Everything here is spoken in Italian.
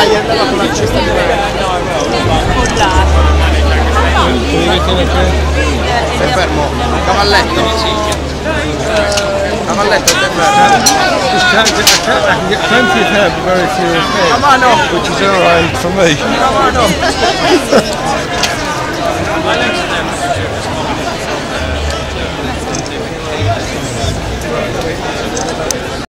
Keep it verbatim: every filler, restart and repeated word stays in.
dai, andava con la cesta di stai fermo, cavalletto. Cavalletto, stai fermo. I can get plenty of help, very serious pain, La mano! which is alright for me. La mano!